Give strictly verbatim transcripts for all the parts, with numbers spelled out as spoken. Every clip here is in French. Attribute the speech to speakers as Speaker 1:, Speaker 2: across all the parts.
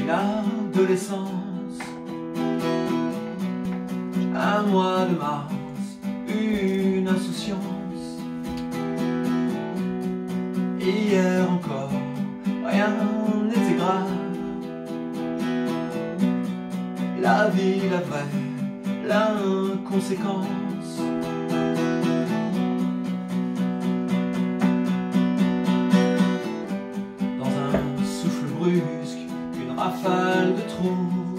Speaker 1: une adolescence, un mois de mars, une insouciance. Hier encore, rien n'était grave. La vie, la vraie, l'inconséquence. Dans un souffle brusque, une rafale de trous,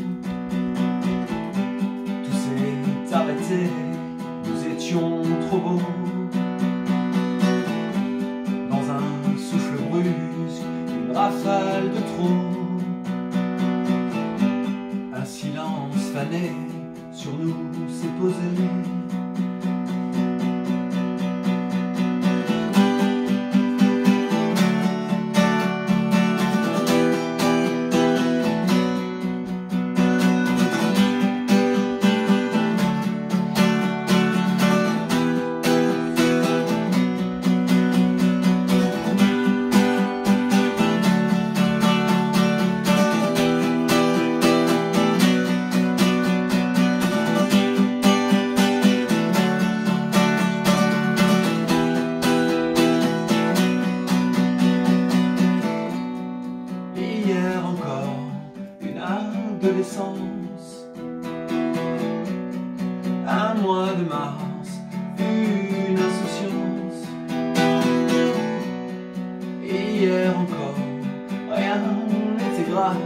Speaker 1: tout s'est arrêté, nous étions trop beaux. Dans un souffle brusque, une rafale de trous, un silence fané sur nous s'est posé. Hier encore, une adolescence, un mois de mars, une insouciance. Hier encore, rien n'était grave.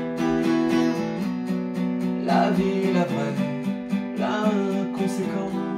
Speaker 1: La vie, la vraie, l'inconséquence.